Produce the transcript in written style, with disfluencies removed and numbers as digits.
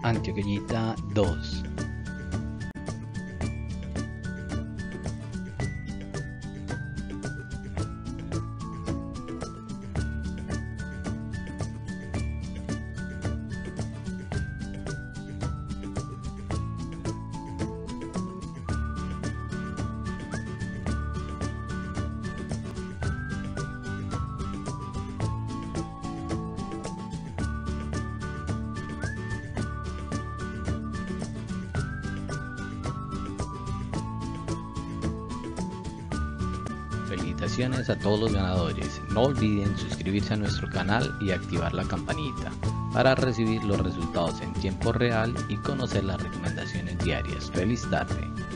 Antioqueñita 2. Felicitaciones a todos los ganadores. No olviden suscribirse a nuestro canal y activar la campanita para recibir los resultados en tiempo real y conocer las recomendaciones diarias. ¡Feliz tarde!